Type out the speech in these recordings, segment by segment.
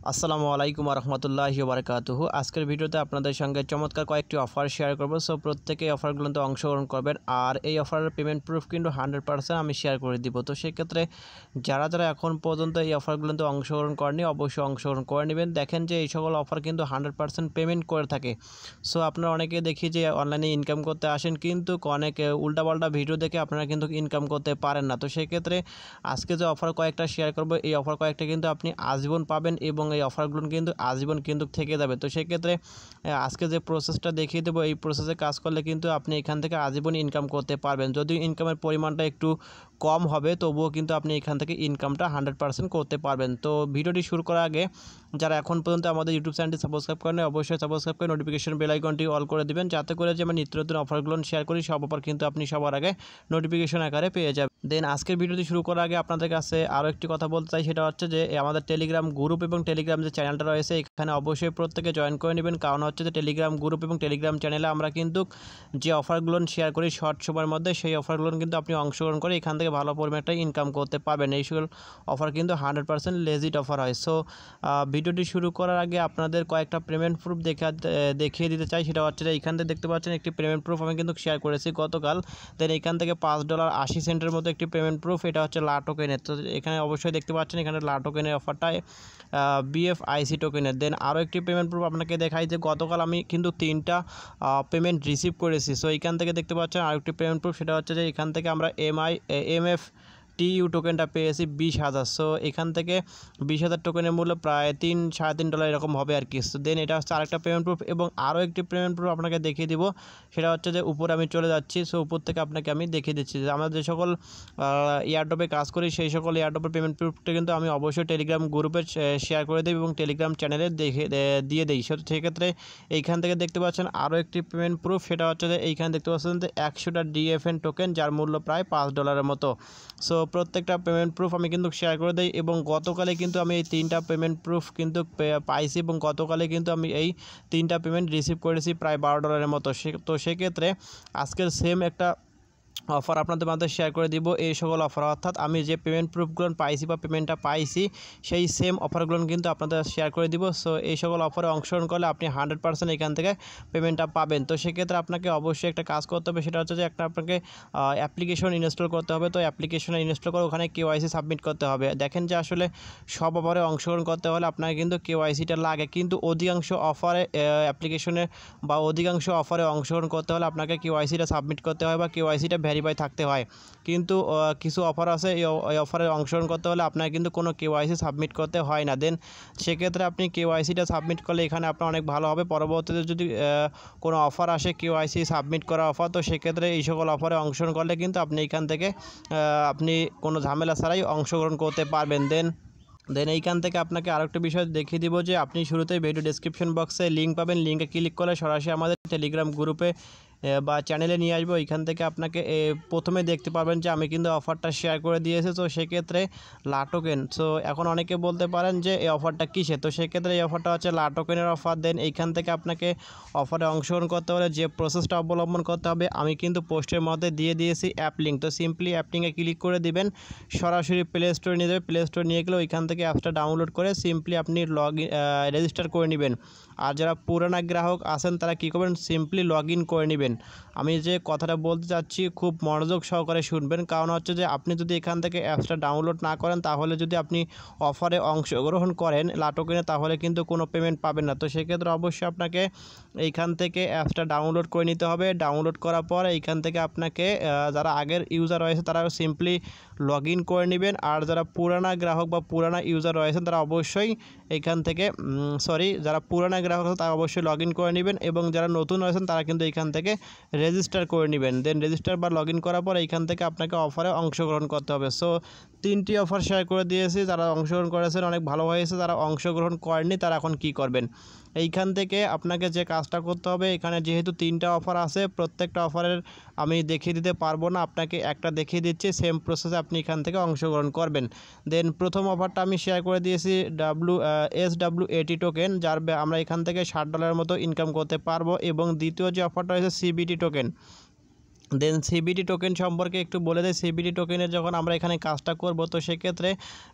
আসসালামু আলাইকুম রহমতুল্লাহি বারাকাতুহু। আজকের ভিডিওতে আপনাদের সঙ্গে চমৎকার কয়েকটি অফার শেয়ার করব। সো প্রত্যেকেই অফারগুলোতে অংশগ্রহণ করবেন, আর এই অফারের পেমেন্ট প্রুফ কিন্তু 100% আমি শেয়ার করে দিব। তো সেক্ষেত্রে যারা যারা এখন পর্যন্ত এই অফারগুলোতে অংশগ্রহণ করেনি অবশ্যই অংশগ্রহণ করে নেবেন। দেখেন যে এই সকল অফার কিন্তু 100% পেমেন্ট করে থাকে। সো আপনারা অনেকে দেখি যে অনলাইনে ইনকাম করতে আসেন, কিন্তু অনেকে উল্টাপাল্টা ভিডিও দেখে আপনারা কিন্তু ইনকাম করতে পারেন না। তো সেক্ষেত্রে আজকে যে অফার কয়েকটা শেয়ার করব, এই অফার কয়েকটা কিন্তু আপনি আজীবন পাবেন এবং এই অফারগুলো কিন্তু আজীবন কিন্তু থেকে যাবে। তো সেক্ষেত্রে আজকে যে প্রসেসটা দেখিয়ে দেবো, এই প্রসেসে কাজ করলে কিন্তু আপনি এখান থেকে আজীবন ইনকাম করতে পারবেন। যদিও ইনকামের পরিমাণটা একটু কম হবে, তবুও কিন্তু আপনি এখান থেকে ইনকামটা 100% করতে পারবেন। তো ভিডিওটি শুরু করার আগে যারা এখন পর্যন্ত আমাদের ইউটিউব চ্যানেলটি সাবস্ক্রাইব করেন অবশ্যই সাবস্ক্রাইব করে নোটিফিকেশন বেল আইকনটি অল করে দিবেন, যাতে করে যে আমরা নিত্য নতুন অফারগুলো শেয়ার করি সব অফার কিন্তু আপনি সবার আগে নোটিফিকেশন আকারে পেয়ে যাবেন। দেন আজকের ভিডিওটি শুরু করার আগে আপনাদের কাছে আরও একটি কথা বলতে চাই, সেটা হচ্ছে যে আমাদের টেলিগ্রাম গ্রুপ এবং টেলিগ্রাম যে চ্যানেলটা রয়েছে এখানে অবশ্যই প্রত্যেকে জয়েন করে নেবেন। কারণ হচ্ছে যে টেলিগ্রাম গ্রুপ এবং টেলিগ্রাম চ্যানেলে আমরা কিন্তু যে অফারগুলো শেয়ার করি শর্ট সময়ের মধ্যে, সেই অফারগুলো কিন্তু আপনি অংশগ্রহণ করে এখান থেকে ভালো পরিমাণে একটা ইনকাম করতে পারবেন। এই সকল অফার কিন্তু 100% লেজিট অফার হয়। সো ভিডিওটি শুরু করার আগে আপনাদের কয়েকটা পেমেন্ট প্রুফ দেখিয়ে দিতে চাই। সেটা হচ্ছে যে এখান থেকে দেখতে পাচ্ছেন একটি পেমেন্ট প্রুফ আমি কিন্তু শেয়ার করেছি গতকাল। দেন এখান থেকে $5.80 মতো একটি পেমেন্ট প্রুফ, এটা হচ্ছে লা টোকেনের। তো এখানে অবশ্যই দেখতে পাচ্ছেন এখানে লা টোকেনের অফারটায় BFIC টোকেনের। দেন আরও একটি পেমেন্ট প্রুফ আপনাকে দেখাই যে গতকাল আমি কিন্তু 3টা পেমেন্ট রিসিভ করেছি। সো এখান থেকে দেখতে পাচ্ছেন আরেকটি পেমেন্ট প্রুফ, সেটা হচ্ছে যে এখান থেকে আমরা MFTU টোকেনটা পেয়েছি 20,000। সো এখান থেকে 20,000 টোকেনের মূল্য প্রায় $3-3.5 এরকম হবে আর কি। সো দেন এটা হচ্ছে আরেকটা পেমেন্ট প্রুফ, এবং আরও একটি পেমেন্ট প্রুফ আপনাকে দেখিয়ে দিব। সেটা হচ্ছে যে উপরে আমি চলে যাচ্ছি। সো উপর থেকে আপনাকে আমি দেখিয়ে দিচ্ছি যে আমরা যে সকল এয়ারড্রপে কাজ করি সেই সকল এয়ারড্রপের পেমেন্ট প্রুফটা কিন্তু আমি অবশ্যই টেলিগ্রাম গ্রুপে শেয়ার করে দিই এবং টেলিগ্রাম চ্যানেলে দিয়ে দিই। সেক্ষেত্রে এইখান থেকে দেখতে পাচ্ছেন আরও একটি পেমেন্ট প্রুফ, সেটা হচ্ছে যে এইখানে দেখতে পাচ্ছেন যে 100টা DFN টোকেন, যার মূল্য প্রায় $5 মতো। সো প্রত্যেকটা পেমেন্ট প্রুফ আমি কিন্তু শেয়ার করে দিই, এবং গতকালে কিন্তু আমি এই 3টা পেমেন্ট প্রুফ কিন্তু পাইছি, এবং গতকালে কিন্তু আমি এই 3টা পেমেন্ট রিসিভ করেছি প্রায় $12 মতো। তো সেক্ষেত্রে আজকের সেম একটা অফার আপনাদের মধ্যে শেয়ার করে দিব। এই সকল অফার অর্থাৎ আমি যে পেমেন্ট প্রুফগুলো পাইছি বা পেমেন্টটা পাইছি সেই সেম অফারগুলো কিন্তু আপনাদের শেয়ার করে দিব। সো এই সকল অফারে অংশগ্রহণ করলে আপনি 100% এখান থেকে পেমেন্টটা পাবেন। তো সেক্ষেত্রে আপনাকে অবশ্যই একটা কাজ করতে হবে, সেটা হচ্ছে যে আপনাকে অ্যাপ্লিকেশন ইনস্টল করতে হবে। তো অ্যাপ্লিকেশনে ইনস্টল করে ওখানে KYC সাবমিট করতে হবে। দেখেন যে আসলে সব অফারে অংশগ্রহণ করতে হলে আপনাকে কিন্তু KYCটা লাগে, কিন্তু অধিকাংশ অফারে অ্যাপ্লিকেশনে বা অধিকাংশ অফারে অংশগ্রহণ করতে হলে আপনাকে KYCটা সাবমিট করতে হয় বা KYCটা ভেরিফাই থাকতে হয়। কিন্তু কিছু অফার আছে এই অফারে অংশগ্রহণ করতে হলে আপনার কিন্তু কোনো KYC সাবমিট করতে হয় না। দেন সেক্ষেত্রে আপনি KYCটা সাবমিট করলে এখানে আপনার অনেক ভালো হবে। পরবর্তীতে যদি কোনো অফার আসে KYC সাবমিট করা অফার, তো সেক্ষেত্রে এই সকল অফারে অংশগ্রহণ করলে কিন্তু আপনি এখান থেকে আপনি কোনো ঝামেলা ছাড়াই অংশগ্রহণ করতে পারবেন। দেন এইখান থেকে আপনাকে আরেকটা বিষয় দেখিয়ে দিব যে আপনি শুরুতেই ভিডিও ডেসক্রিপশন বক্সে লিঙ্ক পাবেন। লিঙ্কে ক্লিক করলে সরাসরি আমাদের টেলিগ্রাম গ্রুপে বা চ্যানেলে নিয়ে আসবো। এখান থেকে আপনাকে প্রথমে দেখতে পাবেন যে আমি কিন্তু অফারটা শেয়ার করে দিয়েছি। তো সেক্ষেত্রে লা টোকেন। সো এখন অনেকে বলতে পারেন যে এই অফারটা কিসে, তো সেক্ষেত্রে এই অফারটা হচ্ছে লা টোকেনের অফার। দেন এইখান থেকে আপনাকে অফারে অংশগ্রহণ করতে হলে যে প্রসেসটা অবলম্বন করতে হবে আমি কিন্তু পোস্টের মধ্যে দিয়ে দিয়েছি অ্যাপ লিঙ্ক। তো সিম্পলি অ্যাপ লিঙ্কে ক্লিক করে দিবেন, সরাসরি প্লে স্টোরে নিয়ে যাবে। প্লে স্টোরে নিয়ে গেলে ওইখান থেকে অ্যাপসটা ডাউনলোড করে সিম্পলি আপনি রেজিস্টার করে নেবেন। আর যারা পুরানা গ্রাহক আছেন তারা কী করবেন, সিম্পলি লগ ইন করে নেবেন। আমি যে কথাটা বলতে চাচ্ছি খুব মনোযোগ সহকারে শুনবেন, কারণ হচ্ছে যে আপনি যদি এখান থেকে অ্যাপসটা ডাউনলোড না করেন তাহলে যদি আপনি অফারে অংশগ্রহণ করেন লা টোকেনে তাহলে কিন্তু কোনো পেমেন্ট পাবেন না। তো সেক্ষেত্রে অবশ্যই আপনাকে এইখান থেকে অ্যাপসটা ডাউনলোড করে নিতে হবে। ডাউনলোড করার পর এইখান থেকে আপনাকে যারা আগের ইউজার রয়েছে তারা সিম্পলি লগ ইন করে নেবেন, আর যারা পুরানা গ্রাহক বা পুরানা ইউজার রয়েছেন তারা অবশ্যই এইখান থেকে যারা পুরানা গ্রাহক আছে তারা অবশ্যই লগ ইন করে নেবেন, এবং যারা নতুন রয়েছেন তারা কিন্তু এইখান থেকে রেজিস্টার করে নেবেন। দেন রেজিস্টার বা লগ ইন করার পর এইখান থেকে আপনাকে অফারে অংশগ্রহণ করতে হবে। সো 3টি অফার শেয়ার করে দিয়েছি, যারা অংশগ্রহণ করেছেন অনেক ভালো হয়েছে, যারা অংশগ্রহণ করেননি তারা এখন কি করবেন, এইখান থেকে আপনাকে যে কাজটা করতে হবে, এখানে যেহেতু 3টা অফার আছে প্রত্যেকটা অফারের আমি দেখিয়ে দিতে পারবো না, আপনাকে একটা দেখিয়ে দিচ্ছি, সেম প্রসেসে আপনি এখান থেকে অংশগ্রহণ করবেন। দেন প্রথম অফারটা আমি শেয়ার করে দিয়েছি SWAT টোকেন, যার আমরা এখান থেকে $60 মতো ইনকাম করতে পারবো, এবং দ্বিতীয় যে অফারটা হয়েছে CBT token. Then CBT token সম্পর্কে একটু বলে দেয়। সিবিটি টোকেনের যখন আমরা এখানে কাজটা করব, তো সেক্ষেত্রে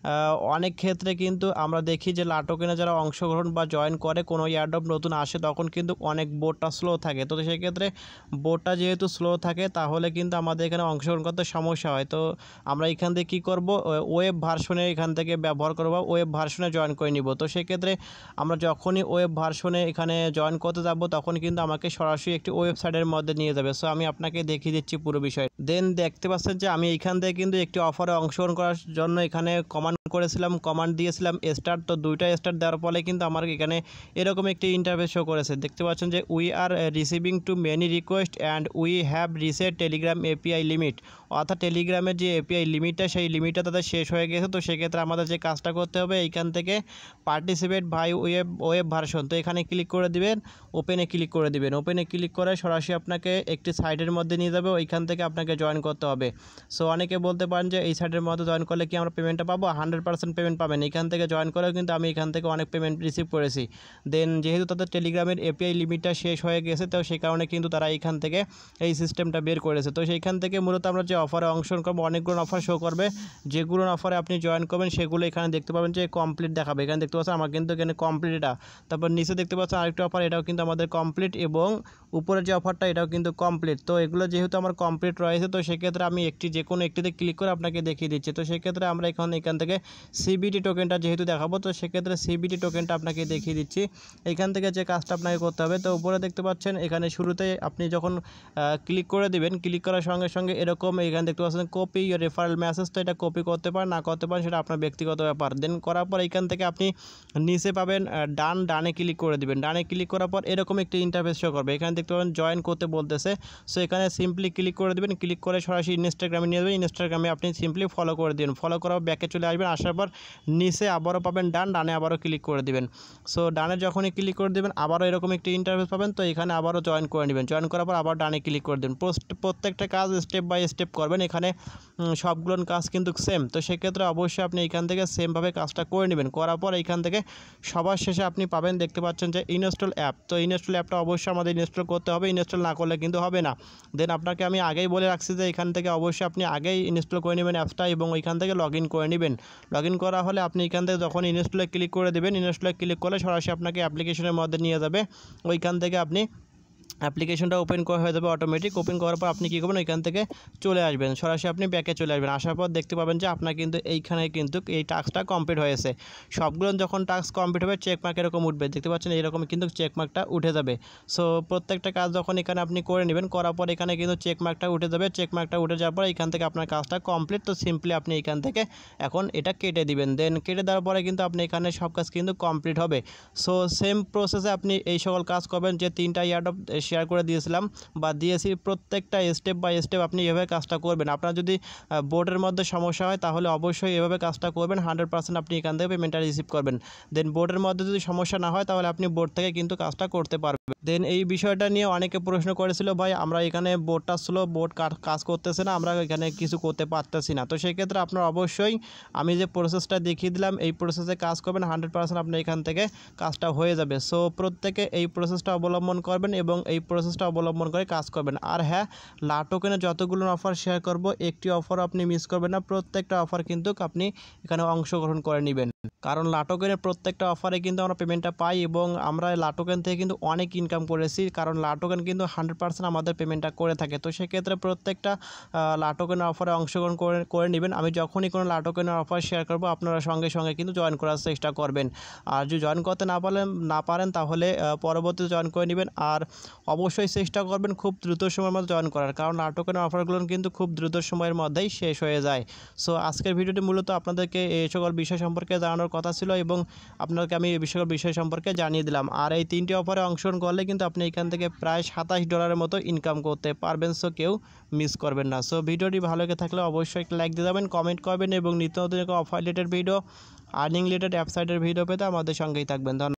অনেক ক্ষেত্রে কিন্তু আমরা দেখি যে লা টোকেনে যারা অংশগ্রহণ বা জয়েন করে কোনো এয়ারড্রপ নতুন আসে, তখন কিন্তু অনেক বোটটা স্লো থাকে। তো সেক্ষেত্রে বোটটা যেহেতু স্লো থাকে, তাহলে কিন্তু আমাদের এখানে অংশগ্রহণ করতে সমস্যা হয়। তো আমরা এখান থেকে কী করব, ওয়েব ভার্সনে এখান থেকে ব্যবহার করব, ওয়েব ভার্সনে জয়েন করে নিব। তো সেক্ষেত্রে আমরা যখনই ওয়েব ভার্সনে এখানে জয়েন করতে যাব, তখন কিন্তু আমাকে সরাসরি একটি ওয়েবসাইটের মধ্যে নিয়ে যাবে। সো আমি আপনাকে দেখিয়ে দিচ্ছি পুরো বিষয়। দেন দেখতে পাচ্ছেন যে আমি এইখান থেকে কিন্তু একটি অফারে অংশগ্রহণ করার জন্য এখানে কমান্ড করেছিলাম, কমান্ড দিয়েছিলাম স্টার্ট। তো দুইটা স্টার্ট দেওয়ার ফলে কিন্তু আমার এখানে এরকম একটি ইন্টারফেস শো করেছে। দেখতে পাচ্ছেন যে we are receiving too many request and we have reset Telegram API limit. অর্থাৎ টেলিগ্রামের যে এপিআই লিমিটটা, সেই লিমিটটা তাদের শেষ হয়ে গেছে। তো সেক্ষেত্রে আমাদের যে কাজটা করতে হবে, এইখান থেকে পার্টিসিপেট বাই ওয়েব ভার্সন, তো এখানে ক্লিক করে দিবেন, ওপেনে ক্লিক করে দিবেন। ওপেনে ক্লিক করে সরাসরি আপনাকে একটি সাইটের মধ্যে নিয়ে যাবে, ওইখান থেকে আপনাকে জয়েন করতে হবে। সো অনেকে বলতে পারেন যে এই সাইটের মধ্যে জয়েন করলে কি আমরা পেমেন্টটা পাবো? 100% পেমেন্ট পাবেন। এখান থেকে জয়েন করেও কিন্তু আমি এখান থেকে অনেক পেমেন্ট রিসিভ করেছি। দেন যেহেতু তাদের টেলিগ্রামের এপিআই লিমিটটা শেষ হয়ে গেছে, তো সেই কারণে কিন্তু তারা এইখান থেকে এই সিস্টেমটা বের করেছে। তো সেইখান থেকে মূলত আমরা যে অফারে অংশগ্রহণ করবো, অনেকগুলো অফার শো করবে। যেগুলো অফারে আপনি জয়েন করবেন সেগুলো এখানে দেখতে পাবেন যে কমপ্লিট দেখাবে। এখানে দেখতে পাচ্ছেন আমার কিন্তু এখানে কমপ্লিট এটা। তারপর নিচে দেখতে পাচ্ছেন আরেকটা অফার, এটাও কিন্তু আমাদের কমপ্লিট, এবং উপরের যে অফারটা এটাও কিন্তু কমপ্লিট। তো এগুলো যেহেতু আমার কমপ্লিট রয়েছে, তো সেক্ষেত্রে আমি যে কোনো একটিতে ক্লিক করে আপনাকে দেখিয়ে দিচ্ছি। তো সেক্ষেত্রে আমরা এখান থেকে সিবিটি টোকেনটা যেহেতু দেখাবো, তো সেক্ষেত্রে সিবিটি টোকেনটা আপনাকে দেখিয়ে দিচ্ছি। এখান থেকে যে কাজটা আপনাকে করতে হবে, তো উপরে দেখতে পাচ্ছেন এখানে শুরুতে আপনি যখন ক্লিক করে দিবেন, ক্লিক করার সঙ্গে সঙ্গে এরকম এখানে দেখতে পাচ্ছেন কপি ইউর রেফারেল মেসেজ। তো এটা কপি করতে পারেন, না করতে পারেন সেটা আপনার ব্যক্তিগত ব্যাপার। দেন করার পর এখান থেকে আপনি নিচে পাবেন ডানে ক্লিক করে দিবেন। ডানে ক্লিক করার পর এরকম একটি ইন্টারফেস শো করবে। এখানে দেখতে পাবেন জয়েন করতে বলতেছে। সো এখানে সিম্পলি ক্লিক করে দেবেন, ক্লিক করে সরাসরি ইনস্টাগ্রামে নিয়ে যাবেন। ইনস্টাগ্রামে আপনি সিম্পলি ফলো করে দিন, ফলো করার ব্যাকে চলে আসবেন। আসার পর নিচে আবারও পাবেন ডানে আবারও ক্লিক করে দিবেন। সো ডানে যখনই ক্লিক করে দেবেন, আবারও এরকম একটি ইন্টারফেস পাবেন। তো এখানে আবারও জয়েন করে নেবেন। জয়েন করার পর আবার ডানে ক্লিক করে দেবেন। প্রত্যেকটা কাজ স্টেপ বাই স্টেপ করবেন। এখানে সবগুলো কাজ কিন্তু সেম। তো সেক্ষেত্রে অবশ্যই আপনি এখান থেকে সেমভাবে কাজটা করে নেবেন। করার পর এইখান থেকে সবার শেষে আপনি পাবেন, দেখতে পাচ্ছেন যে ইনস্টল অ্যাপ। তো ইনস্টল অ্যাপটা অবশ্যই আমাদের ইনস্টল করতে হবে, ইনস্টল না করলে কিন্তু হবে না। দেন আপনাকে আমি আগেই বলে রাখছি যে এখান থেকে অবশ্যই আপনি আগেই ইনস্টল করে নেবেন অ্যাপসটা, এবং ওইখান থেকে লগ ইন করে নেবেন। লগ ইন করা হলে আপনি এখান থেকে যখন ইনস্টলে ক্লিক করে দেবেন, ইনস্টলে ক্লিক করলে সরাসরি আপনাকে অ্যাপ্লিকেশনের মধ্যে নিয়ে যাবে। ওইখান থেকে আপনি অ্যাপ্লিকেশনটা ওপেন করা হয়ে যাবে অটোমেটিক। ওপেন করার পর আপনি কী করবেন, ওইখান থেকে চলে আসবেন, সরাসরি আপনি ব্যাকে চলে আসবেন। আসার পর দেখতে পাবেন যে আপনার কিন্তু এইখানে কিন্তু এই টাস্কটা কমপ্লিট হয়েছে। সবগুলো যখন টাস্ক কমপ্লিট হবে, চেকমার্ক এরকম উঠবে, দেখতে পাচ্ছেন এইরকম কিন্তু চেকমার্কটা উঠে যাবে। সো প্রত্যেকটা কাজ যখন এখানে আপনি করে নেবেন, করার পর এখানে কিন্তু চেকমার্কটা উঠে যাবে। চেকমার্কটা উঠে যাওয়ার পর এখান থেকে আপনার কাজটা কমপ্লিট। তো সিম্পলি আপনি এখান থেকে এখন এটা কেটে দিবেন। দেন কেটে দেওয়ার পরে কিন্তু আপনি এখানে সব কাজ কিন্তু কমপ্লিট হবে। সো সেম প্রসেসে আপনি এই সকল কাজ করবেন, যে 3টা এয়ারড্রপ শেয়ার করে দিয়েছিলাম বা দিয়েছি, প্রত্যেকটা স্টেপ বাই স্টেপ আপনি এভাবে কাজটা করবেন। আপনার যদি বোর্ডের মধ্যে সমস্যা হয়, তাহলে অবশ্যই এভাবে কাজটা করবেন। 100% আপনি এখান থেকে পেমেন্টটা রিসিভ করবেন। দেন বোর্ডের মধ্যে যদি সমস্যা না হয়, তাহলে আপনি বোর্ড থেকে কিন্তু কাজটা করতে পারবেন। দেন এই বিষয়টা নিয়ে অনেকে প্রশ্ন করেছিল, ভাই আমরা এখানে বোর্ডটা স্লো, বোর্ড কাজ করতেছে না, আমরা এখানে কিছু করতে পারতেছি না। তো সেই ক্ষেত্রে আপনার অবশ্যই আমি যে প্রসেসটা দেখিয়ে দিলাম, এই প্রসেসে কাজ করবেন, 100% আপনার এখান থেকে কাজটা হয়ে যাবে। সো প্রত্যেকে এই প্রসেসটা অবলম্বন করবেন এবং এই প্রসেসটা অবলম্বন করে কাজ করবেন। আর হ্যাঁ, লা টোকেনে যতগুলো অফার শেয়ার করব, একটি অফারও আপনি মিস করবেন না। প্রত্যেকটা অফার কিন্তু আপনি এখানে অংশগ্রহণ করে নেবেন, কারণ লা টোকেনের প্রত্যেকটা অফারে কিন্তু আমরা পেমেন্টটা পাই, এবং আমরা লা টোকেন থেকে কিন্তু অনেক ইনকাম করেছি, কারণ লা টোকেন কিন্তু 100% আমাদের পেমেন্টটা করে থাকে। তো সেক্ষেত্রে প্রত্যেকটা লা টোকেনের অফারে অংশগ্রহণ করে নেবেন। আমি যখনই কোনো লা টোকেনের অফার শেয়ার করব, আপনারা সঙ্গে সঙ্গে কিন্তু জয়েন করার চেষ্টা করবেন। আর যদি জয়েন করতে না পারেন তাহলে পরবর্তীতে জয়েন করে নেবেন। আর অবশ্যই চেষ্টা করবেন খুব দ্রুত সময়ের মধ্যে জয়েন করার, কারণ লা টোকেনের অফারগুলো কিন্তু খুব দ্রুত সময়ের মধ্যেই শেষ হয়ে যায়। সো আজকের ভিডিওটি মূলত আপনাদেরকে এই সকল বিষয় সম্পর্কে জানানোর কথা ছিল, এবং আপনাদেরকে আমি এই সকল বিষয় সম্পর্কে জানিয়ে দিলাম। আর এই 3টি অফারে অংশগ্রহণ করলে কিন্তু আপনি এখান থেকে প্রায় $27 মতো ইনকাম করতে পারবেন। সো কেউ মিস করবেন না। সো ভিডিওটি ভালো লেগে থাকলে অবশ্যই একটা লাইক দিয়ে যাবেন, কমেন্ট করবেন, এবং নিত্য নতুন offer related video, earning related ওয়েবসাইটের ভিডিও পেতে আমাদের সঙ্গেই থাকবেন। ধন্যবাদ।